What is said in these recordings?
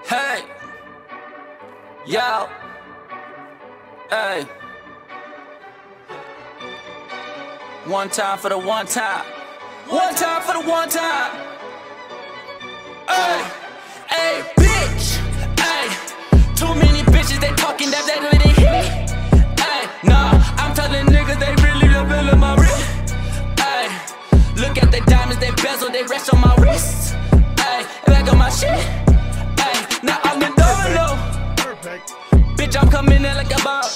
Hey, yo, hey. One time for the one time. One time for the one time. Hey, hey, bitch. Hey, too many bitches, they talking that they really hit me. Hey, nah, I'm telling niggas they really the bill of my wrist. Hey, look at the diamonds, they bezel, they rest on my wrist. Hey, back on my shit. Hey, now I'm in domino. Bitch, I'm coming in like a bout.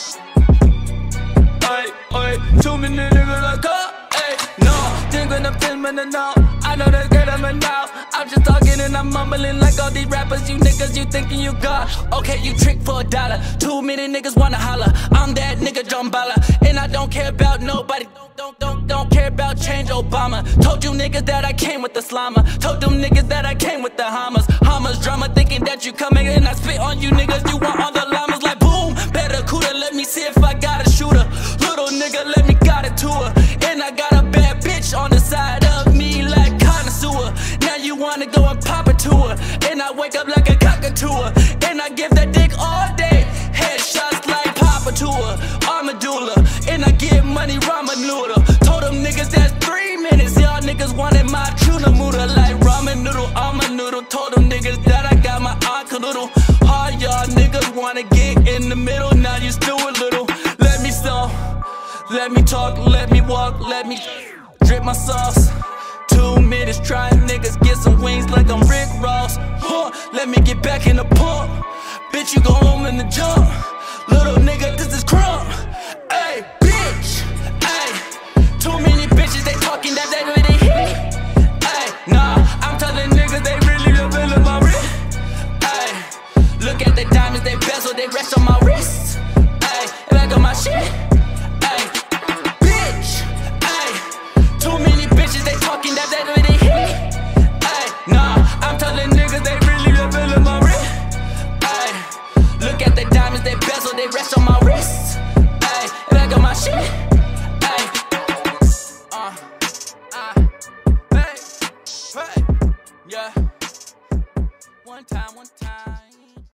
Ay, too many niggas like hey, no, think when I'm filming it now. I know that's good, I'm now. I'm just talking and I'm mumbling like all these rappers. You niggas, you thinking you got. Okay, you trick for $1. Too many niggas wanna holla. I'm that nigga jambala, and I don't care about nobody. Don't care about change Obama. Told you niggas that I came with the slammer. Told them niggas that I came with the hammers. Hammers drama, thinking that you coming and I spit on you niggas. You want all the llamas like boom. Better cooler, let me see if I got a shooter. Little nigga, let me got it to her. And I got a bad bitch on the side of me like connoisseur. Now you wanna go and pop it to her. And I wake up like a cockatoor. And I give that dick all day. Headshots like Papa to her. Armadula. And I get money ramen noodle. Told them niggas that's 3 minutes. Y'all niggas wanted my tuna noodle like ramen noodle. I'm a noodle. Told them niggas that I got my uncle noodle. All y'all niggas wanna get in the middle. Now you still a little. Let me stop. Let me talk, let me walk, let me drip my sauce. 2 minutes trying niggas get some wings like I'm Rick Ross. Let me get back in the pump. Bitch, you go home in the jump. Little nigga, this is crump. Ay, bitch. Ay, too many bitches, they talking that they really hit me. Ay, nah, I'm telling niggas they really the bill of my wrist. Ay, look at the diamonds, they bezel, they rest on my wrist. Ay, back on my shit. That they really hit me. Ay, nah, I'm telling niggas they really the bill of my wrist. Ay, look at the diamonds, they bezel, they rest on my wrist. Ay, back on my shit. Ay, hey, yeah. One time.